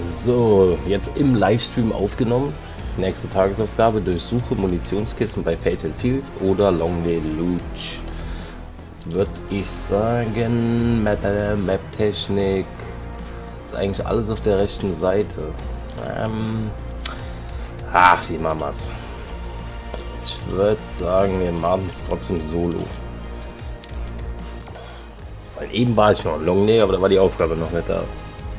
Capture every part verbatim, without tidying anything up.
So, jetzt im Livestream aufgenommen. Nächste Tagesaufgabe: Durchsuche Munitionskisten bei Fatal Fields oder Longley Lodge. Würde ich sagen, Map, Map Technik ist eigentlich alles auf der rechten Seite. Ähm, ach, wie machen wir's? Ich würde sagen, wir machen es trotzdem solo. Weil eben war ich noch Longley, aber da war die Aufgabe noch nicht da.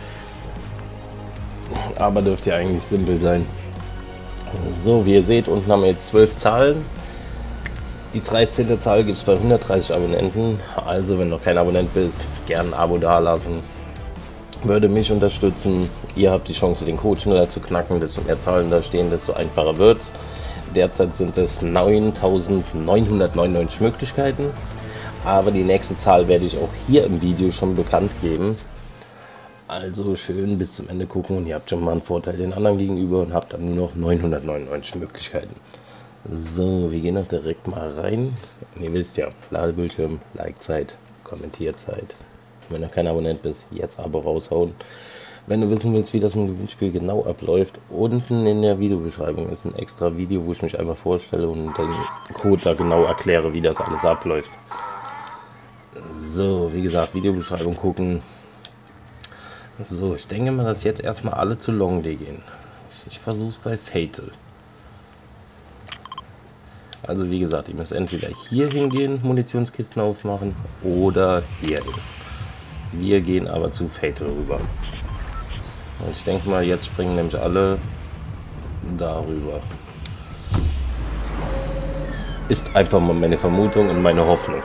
Aber dürfte ja eigentlich simpel sein. So, wie ihr seht, unten haben wir jetzt zwölf Zahlen. Die dreizehnte Zahl gibt es bei hundertdreißig Abonnenten. Also, wenn du noch kein Abonnent bist, gerne ein Abo dalassen. Würde mich unterstützen. Ihr habt die Chance, den Code schneller zu knacken. Desto mehr Zahlen da stehen, desto einfacher wird es. Derzeit sind es neuntausendneunhundertneunundneunzig Möglichkeiten. Aber die nächste Zahl werde ich auch hier im Video schon bekannt geben. Also schön bis zum Ende gucken und ihr habt schon mal einen Vorteil den anderen gegenüber und habt dann nur noch neunhundertneunundneunzig Möglichkeiten. So, wir gehen auch direkt mal rein. Und ihr wisst ja, Ladebildschirm, Like-Zeit, Kommentierzeit. Wenn du kein Abonnent bist, jetzt Abo raushauen. Wenn du wissen willst, wie das im Gewinnspiel genau abläuft, unten in der Videobeschreibung ist ein extra Video, wo ich mich einfach vorstelle und den Code da genau erkläre, wie das alles abläuft. So, wie gesagt, Videobeschreibung gucken. So, ich denke mal, dass jetzt erstmal alle zu Longley gehen. Ich versuche es bei Fatal. Also wie gesagt, ihr müsst entweder hier hingehen, Munitionskisten aufmachen, oder hier hin. Wir gehen aber zu Fatal rüber. Und ich denke mal, jetzt springen nämlich alle darüber. Ist einfach mal meine Vermutung und meine Hoffnung.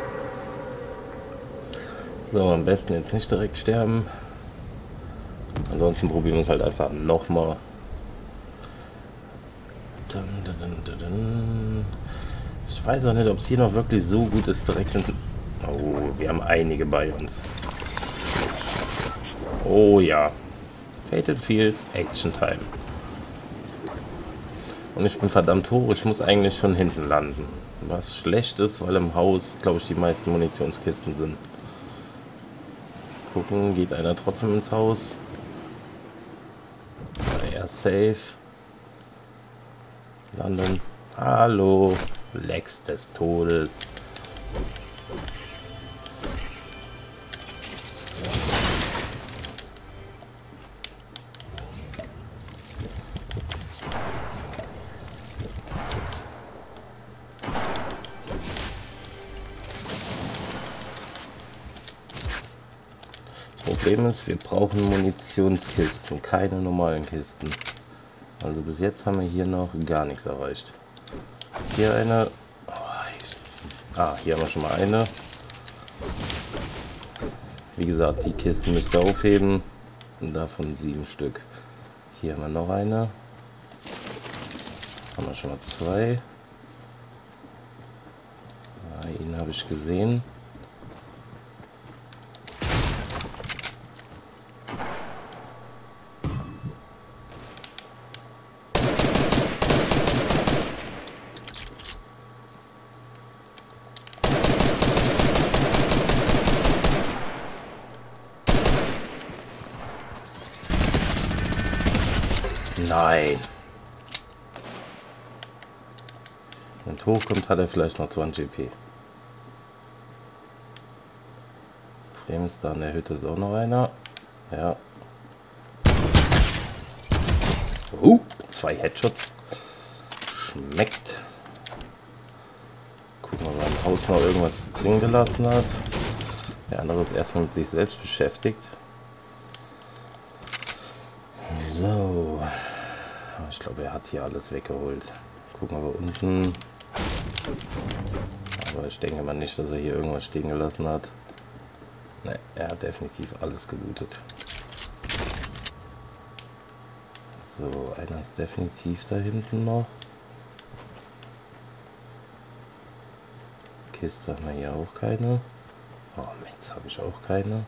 So, am besten jetzt nicht direkt sterben. Ansonsten probieren wir es halt einfach nochmal. Ich weiß auch nicht, ob es hier noch wirklich so gut ist direkt. In oh, wir haben einige bei uns. Oh ja. Fatal Fields, Action Time. Und ich bin verdammt hoch, ich muss eigentlich schon hinten landen. Was schlecht ist, weil im Haus, glaube ich, die meisten Munitionskisten sind. Gucken, geht einer trotzdem ins Haus? Er ist safe. Landen. Hallo. Lex des Todes. Problem ist, wir brauchen Munitionskisten, keine normalen Kisten. Also bis jetzt haben wir hier noch gar nichts erreicht. Ist hier eine? Oh, ich, ah, hier haben wir schon mal eine. Wie gesagt, die Kisten müsst ihr aufheben. Und davon sieben Stück. Hier haben wir noch eine. Haben wir schon mal zwei. Ah, ihn habe ich gesehen. Nein. Wenn er hochkommt, hat er vielleicht noch zwanzig G P. Problem ist, da in der Hütte ist auch noch einer. Ja. Uh, zwei Headshots. Schmeckt. Gucken wir mal, im Haus noch irgendwas drin gelassen hat. Der andere ist erstmal mit sich selbst beschäftigt. So. Ich glaube, er hat hier alles weggeholt. Gucken wir unten. Aber ich denke mal nicht, dass er hier irgendwas stehen gelassen hat. Ne, er hat definitiv alles gelootet. So, einer ist definitiv da hinten noch. Kiste haben wir hier auch keine. Oh, Metz habe ich auch keine.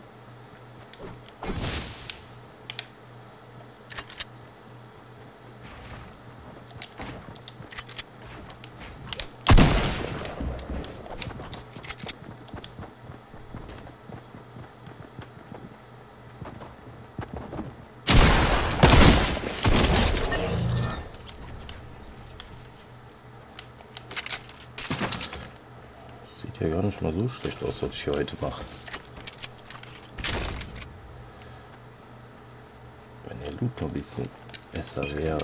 ja gar nicht mal so schlecht aus, was ich hier heute mache. Wenn der Loot noch ein bisschen besser wäre.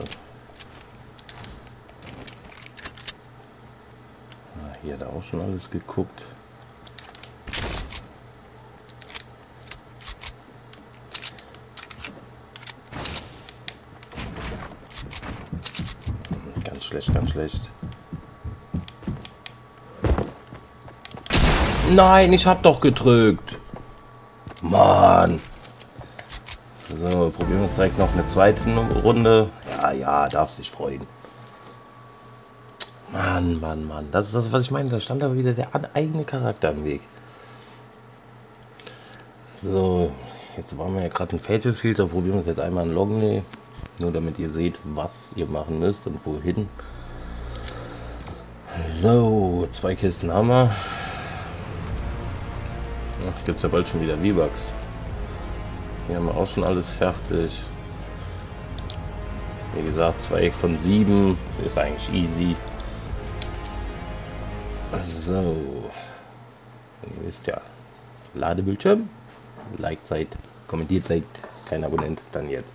Ah, hier hat er auch schon alles geguckt. Ganz schlecht, ganz schlecht. Nein, ich hab doch gedrückt. Mann. So, probieren wir es direkt noch eine zweite Runde. Ja, ja, darf sich freuen. Mann, Mann, Mann. Das ist das, was ich meine. Da stand aber wieder der eigene Charakter im Weg. So, jetzt waren wir ja gerade in Fatalfield. Da probieren wir es jetzt einmal in Longley. Nur damit ihr seht, was ihr machen müsst und wohin. So, zwei Kisten haben wir. Gibt es ja bald schon wieder V-Bucks. Hier haben wir auch schon alles fertig. Wie gesagt, zwei von sieben ist eigentlich easy. So. Ihr wisst ja, Ladebildschirm, liked seid, kommentiert seid, kein Abonnent, dann jetzt.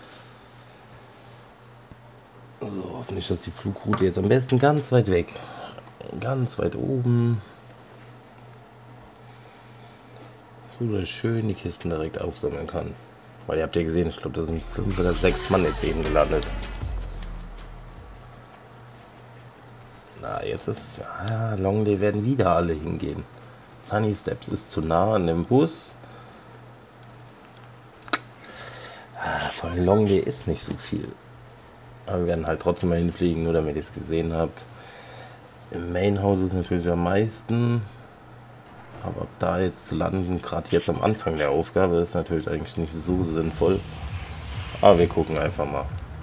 So, hoffentlich ist die Flugroute jetzt am besten ganz weit weg. Ganz weit oben. So, dass ich schön die Kisten direkt aufsammeln kann. Weil ihr habt ja gesehen, ich glaube, da sind fünf oder sechs Mann jetzt eben gelandet. Na, jetzt ist... Ah, Longley werden wieder alle hingehen. Sunny Steps ist zu nah an dem Bus. Ah, von Longley ist nicht so viel. Aber wir werden halt trotzdem mal hinfliegen, nur damit ihr es gesehen habt. Im Main House ist natürlich am meisten. Aber ab da jetzt zu landen, gerade jetzt am Anfang der Aufgabe, ist natürlich eigentlich nicht so sinnvoll. Aber wir gucken einfach mal.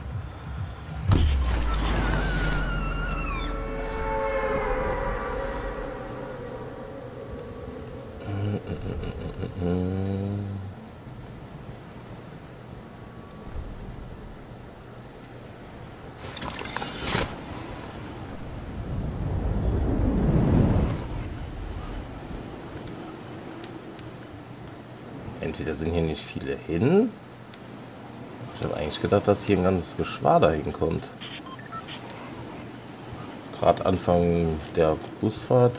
Entweder sind hier nicht viele hin. Ich habe eigentlich gedacht, dass hier ein ganzes Geschwader hinkommt. Gerade Anfang der Busfahrt.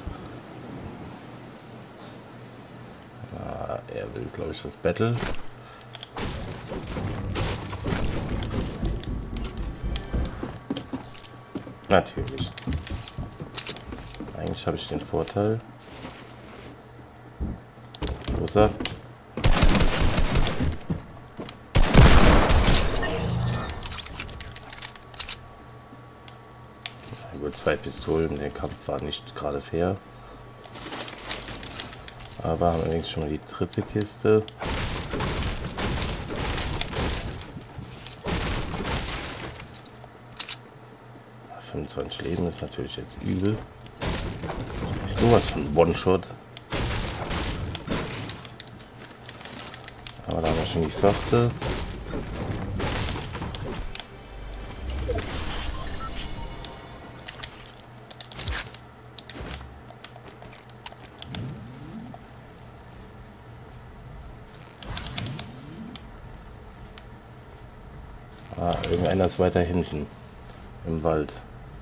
Ah, er will, glaube ich, das Battle. Natürlich. Eigentlich habe ich den Vorteil. Wo ist er? Zwei Pistolen, der Kampf war nicht gerade fair. Aber haben wir wenigstens schon mal die dritte Kiste. fünfundzwanzig Leben ist natürlich jetzt übel. Sowas von One-Shot. Aber da haben wir schon die vierte. Ah, irgendeiner ist weiter hinten im Wald.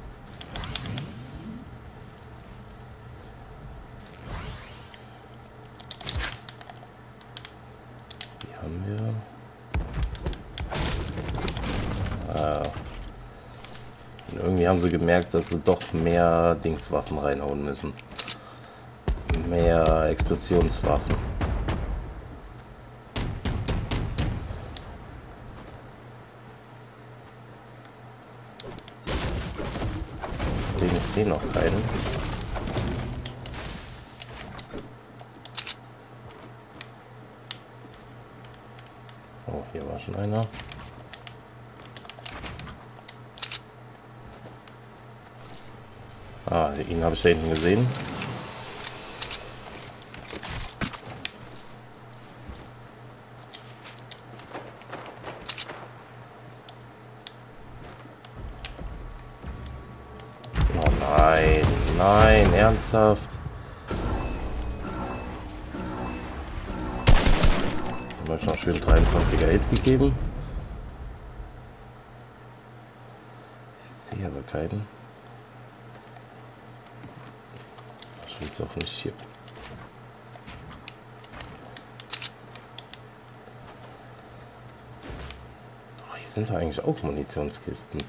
Die haben wir. Ah. Und irgendwie haben sie gemerkt, dass sie doch mehr Dingswaffen reinhauen müssen. Mehr Explosionswaffen. Ich sehe noch keinen. Oh, hier war schon einer. Ah, ihn habe ich da hinten gesehen. Oh nein, nein, ernsthaft. Habe ich noch schön dreiundzwanziger Hit gegeben. Ich sehe aber keinen. Ich will es auch nicht hier. Oh, hier sind doch eigentlich auch Munitionskisten.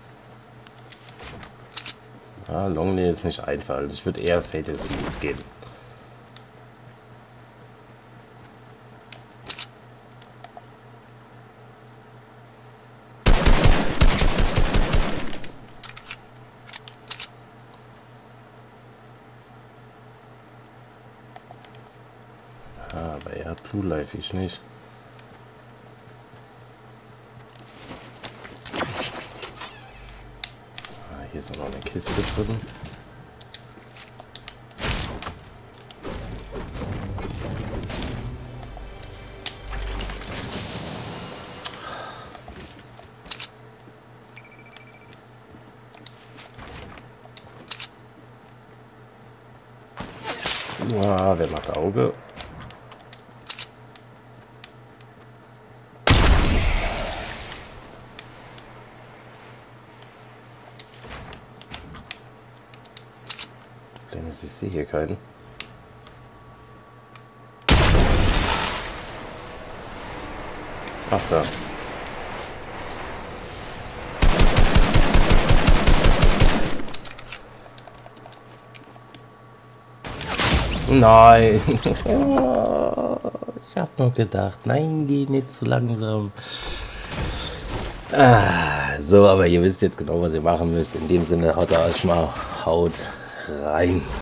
Ah, Longley ist nicht einfach, also ich würde eher Fatal Fields gehen. Ah, aber er hat Blue Life, ich nicht. Ah, hier ist auch noch eine Kiste drin. Ah, wer macht Auge? Ich sehe hier keinen. Ach da. Nein. Ich habe noch gedacht, nein, geh nicht zu langsam. Ah, so, aber ihr wisst jetzt genau, was ihr machen müsst. In dem Sinne, haut euch mal, haut rein.